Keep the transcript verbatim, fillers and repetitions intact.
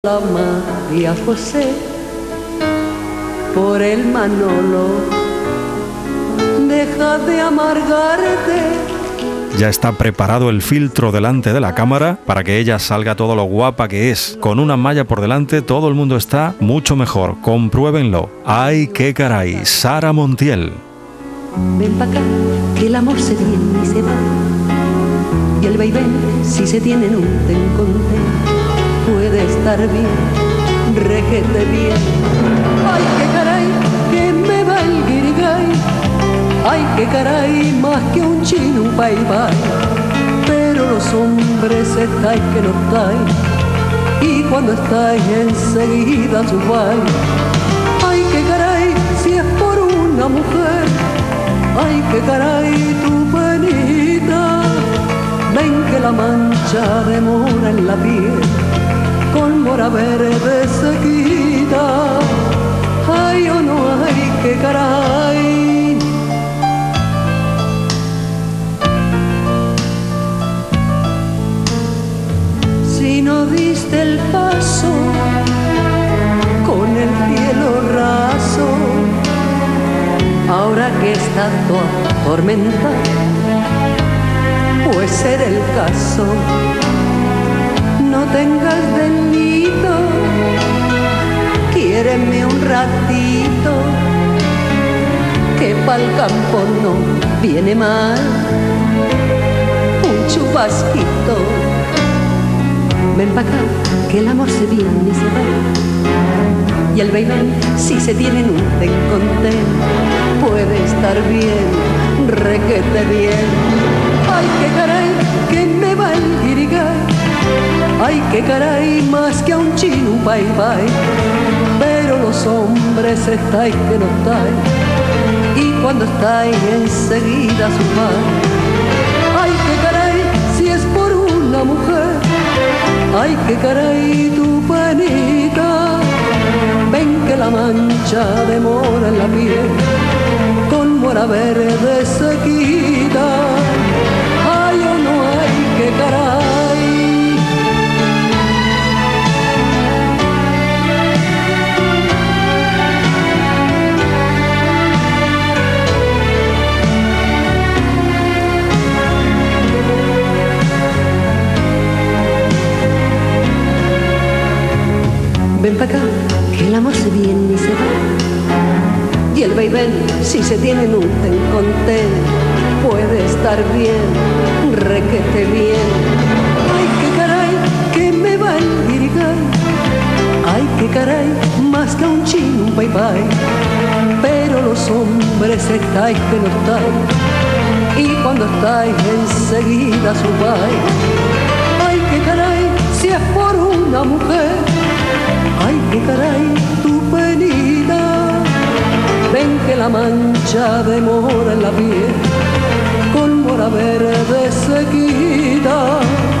La María José por el Manolo, deja de amargarte. Ya está preparado el filtro delante de la cámara para que ella salga todo lo guapa que es. Con una malla por delante todo el mundo está mucho mejor. Compruébenlo. ¡Ay, qué caray! Sara Montiel. Ven pa' acá, que el amor se viene y se va. Y el vaivén, si se tiene en un ten con ten, puede estar bien, rejete bien. Ay, qué caray, que me va el guirigay. Ay, qué caray, más que un chino, un bye bye. Pero los hombres estáis que no estáis, y cuando estáis enseguida subáis. Ay, qué caray, si es por una mujer. Ay, qué caray, tu penita. Ven que la mancha de mora en la piel con mora verde se quita. Ay, o oh no, ay, qué caray. Si no diste el paso con el cielo raso, ahora que está toda tormenta, puede ser el caso. No tengas delito, quiéreme un ratito, que pa'l campo no viene mal un chubasquito. Ven pa' acá, que el amor se viene y se va. Y el vaivén, si se tiene en un ten con ten, puede estar bien, requete bien. Ay, qué caray, que me va el guirigay. Ay, qué caray, más que a un chino, un bye bye. Pero los hombres estáis que no estáis, y cuando estáis enseguida subáis. Ay, qué caray, si es por una mujer. Ay, qué caray, tu penita. Ven que la mancha de mora en la piel con mora verde se quita. Ay, o no, ay, qué caray. Ven pa' acá, que el amor se viene y se va. Y el vaivén, si se tiene en un ten con ten, puede estar bien, requete bien. Ay, qué caray, que me va el guirigay. Ay, qué caray, más que a un chino, un bye bye. Pero los hombres estáis que no estáis, y cuando estáis enseguida subáis. Ay, qué caray, si es por una mujer. Ay, qué caray, tu penita. Ven que la mancha de mora en la piel con mora verde se quita.